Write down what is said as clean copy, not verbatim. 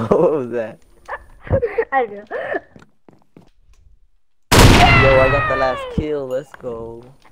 What was that? I know. Yo, I got the last kill. Let's go.